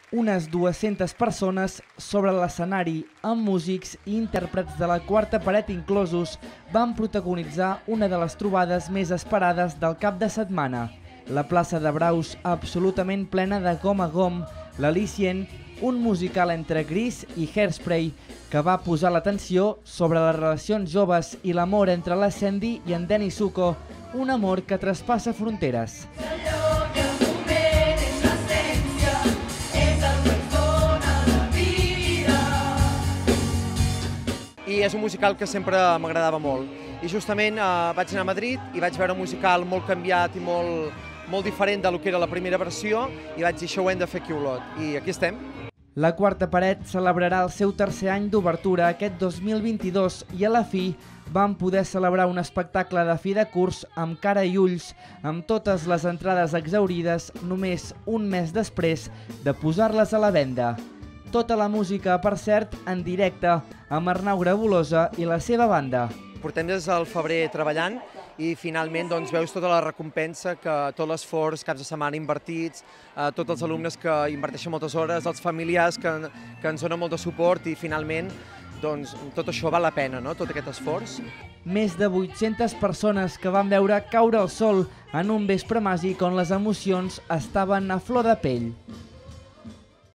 Unes 200 persones sobre l'escenari, amb músics i intèrprets de la quarta paret inclosos, van protagonitzar una de les trobades més esperades del cap de setmana. La plaça de Braus, absolutament plena de gom a gom, l'Alicien, un musical entre Gris i Hairspray, que va posar l'atenció sobre les relacions joves i l'amor entre la Sandy i en Danny Zuko, un amor que traspassa fronteres. I és un musical que sempre m'agradava molt. I justament vaig anar a Madrid i vaig veure un musical molt canviat i molt diferent del que era la primera versió i vaig dir, això ho hem de fer aquí a Olot. I aquí estem. La quarta paret celebrarà el seu tercer any d'obertura aquest 2022 i a la fi van poder celebrar un espectacle de fi de curs amb cara i ulls, amb totes les entrades exhaurides només un mes després de posar-les a la venda. Tota la música, per cert, en directe, amb Arnau Grabolosa i la seva banda. Portem des del febrer treballant i finalment veus tota la recompensa, tot l'esforç, caps de setmana invertits, tots els alumnes que inverteixen moltes hores, els familiars que ens donen molt de suport i finalment tot això val la pena, tot aquest esforç. Més de 800 persones que van veure caure el sol en un vespre màgic on les emocions estaven a flor de pell.